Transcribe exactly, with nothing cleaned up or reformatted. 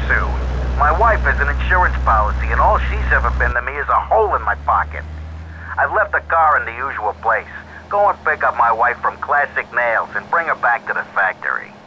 soon. My wife has an insurance policy, and all she's ever been to me is a hole in my pocket. I've left the car in the usual place. Go and pick up my wife from Classic Nails and bring her back to the factory.